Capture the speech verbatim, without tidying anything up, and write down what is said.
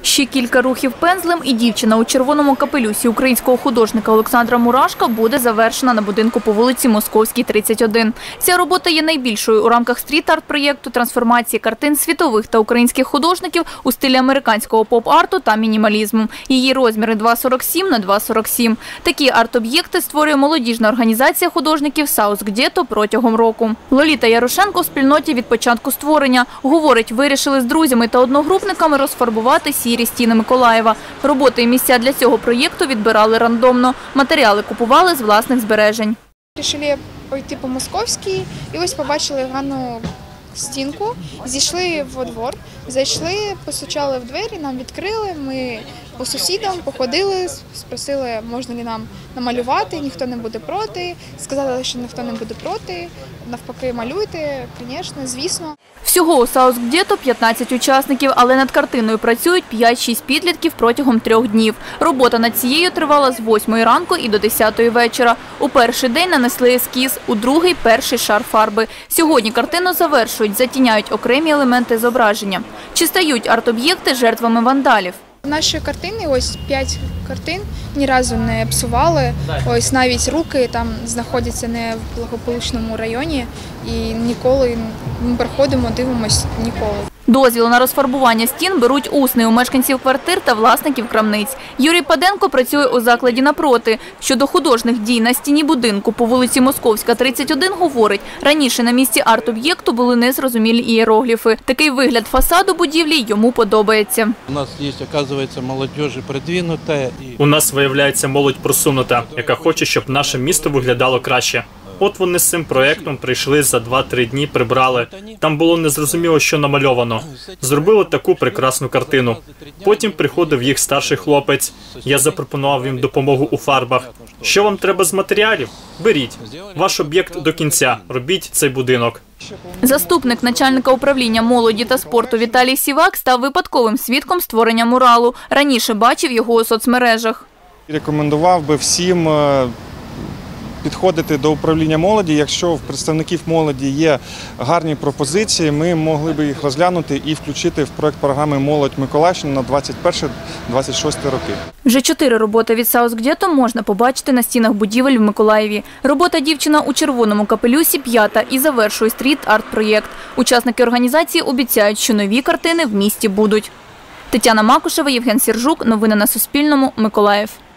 Ще кілька рухів пензлем і дівчина у червоному капелюсі українського художника Олександра Мурашка буде завершена на будинку по вулиці Московській, тридцять один. Ця робота є найбільшою у рамках стріт-арт-проєкту трансформації картин світових та українських художників у стилі американського поп-арту та мінімалізму. Її розміри два сорок сім на два сорок сім. Такі арт-об'єкти створює молодіжна організація художників «Саус Гдєто» протягом року. Лоліта Ярошенко в спільноті від початку створення. Говорить, вирішили з друзями та одногрупниками розфарбувати сірі стіни Миколаєва. Роботи і місця для цього проєкту відбирали рандомно. Матеріали купували з власних збережень. Вирішили пойти по Московській і ось побачили гарну стінку, зійшли во двор, зайшли, постучали в двері, нам відкрили, ми по сусідам походили, спросили, можна ли нам намалювати, ніхто не буде проти, сказали, що ніхто не буде проти, навпаки малюйте, звісно, звісно. Всього у «Саус Гдєто» п'ятнадцять учасників, але над картиною працюють п'ять-шість підлітків протягом трьох днів. Робота над цією тривала з восьмої ранку і до десятої вечора. У перший день нанесли ескіз, у другий – перший шар фарби. Сьогодні картину завершують, затіняють окремі елементи зображення. Чи стають арт-об'єкти жертвами вандалів? Наші картини, ось п'ять картин, ні разу не псували. Ось навіть руки там знаходяться не в благополучному районі і ніколи ми приходимо, дивимося ніколи. Дозвіл на розфарбування стін беруть усний у мешканців квартир та власників крамниць. Юрій Паденко працює у закладі напроти. Щодо художніх дій на стіні будинку по вулиці Московська, тридцять один, говорить, раніше на місці арт-об'єкту були незрозумілі ієрогліфи. Такий вигляд фасаду будівлі йому подобається. У нас є, оказується, молодь продвинута. У нас виявляється молодь просунута, яка хоче, щоб наше місто виглядало краще. От вони з цим проєктом прийшли за два-три дні, прибрали. Там було незрозуміло, що намальовано. Зробили таку прекрасну картину. Потім приходив їх старший хлопець. Я запропонував їм допомогу у фарбах. Що вам треба з матеріалів? Беріть. Ваш об'єкт до кінця. Робіть цей будинок. Заступник начальника управління молоді та спорту Віталій Сівак став випадковим свідком створення муралу. Раніше бачив його у соцмережах. Рекомендував би всім підходити до управління молоді. Якщо в представників молоді є гарні пропозиції, ми могли б їх розглянути і включити в проєкт програми «Молодь Миколаївщини» на двадцять перший - двадцять шостий роки. Вже чотири роботи від «Саус Гдєто» можна побачити на стінах будівель в Миколаєві. Робота «Дівчина у червоному капелюсі» п'ята і завершує стріт-арт-проєкт. Учасники організації обіцяють, що нові картини в місті будуть. Тетяна Макушева, Євген Сіржук. Новини на Суспільному. Миколаїв.